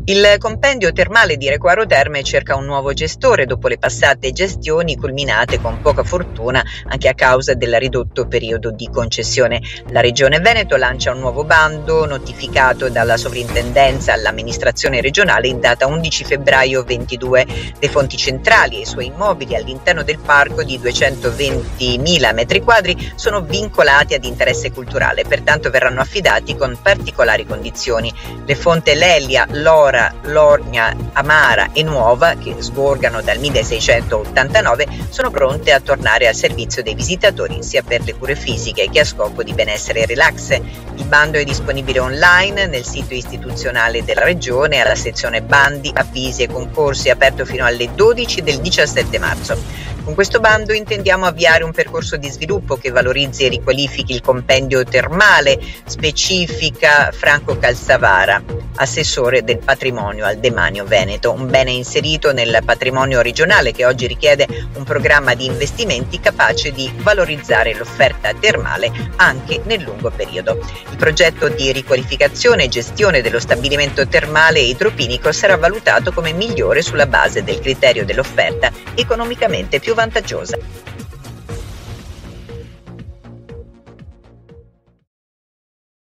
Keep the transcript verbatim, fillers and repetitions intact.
Il compendio termale di Requaro Terme cerca un nuovo gestore dopo le passate gestioni culminate con poca fortuna anche a causa del ridotto periodo di concessione. La Regione Veneto lancia un nuovo bando notificato dalla Sovrintendenza all'amministrazione regionale in data undici febbraio ventidue. Le fonti centrali e i suoi immobili all'interno del parco di duecentoventimila metri quadri sono vincolati ad interesse culturale, pertanto verranno affidati con particolari condizioni. Le fonti Lelia, Lora, Lorgna, Amara e Nuova, che sgorgano dal milleseicentottantanove, sono pronte a tornare al servizio dei visitatori sia per le cure fisiche che a scopo di benessere e relax. Il bando è disponibile online nel sito istituzionale della Regione alla sezione bandi, avvisi e concorsi, aperto fino alle dodici del diciassette marzo. Con questo bando intendiamo avviare un percorso di sviluppo che valorizzi e riqualifichi il compendio termale, specifica Franco Calzavara, assessore del patrimonio al Demanio Veneto, un bene inserito nel patrimonio regionale che oggi richiede un programma di investimenti capace di valorizzare l'offerta termale anche nel lungo periodo. Il progetto di riqualificazione e gestione dello stabilimento termale e idropinico sarà valutato come migliore sulla base del criterio dell'offerta economicamente più vantaggiosa.